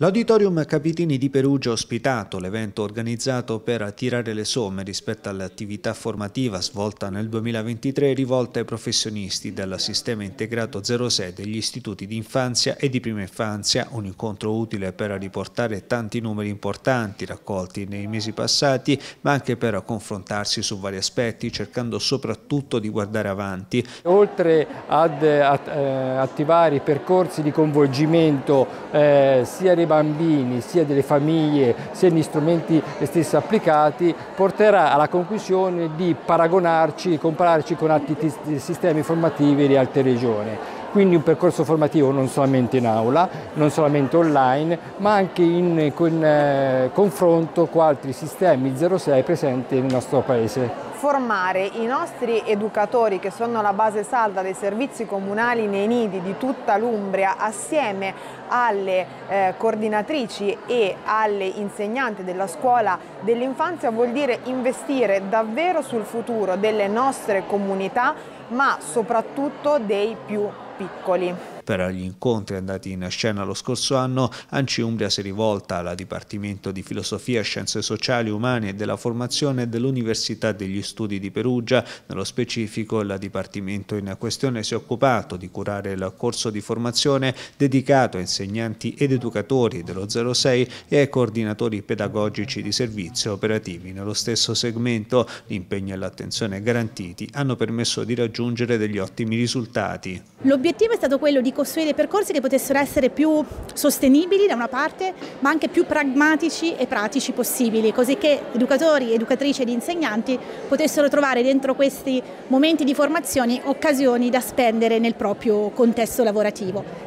L'Auditorium Capitini di Perugia ha ospitato l'evento organizzato per tirare le somme rispetto all'attività formativa svolta nel 2023 rivolta ai professionisti del Sistema Integrato 06 degli istituti di infanzia e di prima infanzia, un incontro utile per riportare tanti numeri importanti raccolti nei mesi passati, ma anche per confrontarsi su vari aspetti, cercando soprattutto di guardare avanti. Oltre ad attivare i percorsi di coinvolgimento sia dei bambini, sia delle famiglie, sia degli strumenti stessi applicati, porterà alla conclusione di paragonarci e compararci con altri sistemi formativi di altre regioni. Quindi un percorso formativo non solamente in aula, non solamente online, ma anche in confronto con altri sistemi 06 presenti nel nostro Paese. Formare i nostri educatori, che sono la base salda dei servizi comunali nei nidi di tutta l'Umbria, assieme alle coordinatrici e alle insegnanti della scuola dell'infanzia, vuol dire investire davvero sul futuro delle nostre comunità, ma soprattutto dei più piccoli. Per gli incontri andati in scena lo scorso anno, ANCI Umbria si è rivolta al Dipartimento di Filosofia, Scienze Sociali, Umane e della Formazione dell'Università degli Studi di Perugia. Nello specifico, il Dipartimento in questione si è occupato di curare il corso di formazione dedicato a insegnanti ed educatori dello 06 e ai coordinatori pedagogici di servizi operativi. Nello stesso segmento, l'impegno e l'attenzione garantiti hanno permesso di raggiungere degli ottimi risultati. L'obiettivo è stato quello di costruire percorsi che potessero essere più sostenibili da una parte, ma anche più pragmatici e pratici possibili, così che educatori, educatrici ed insegnanti potessero trovare dentro questi momenti di formazione occasioni da spendere nel proprio contesto lavorativo.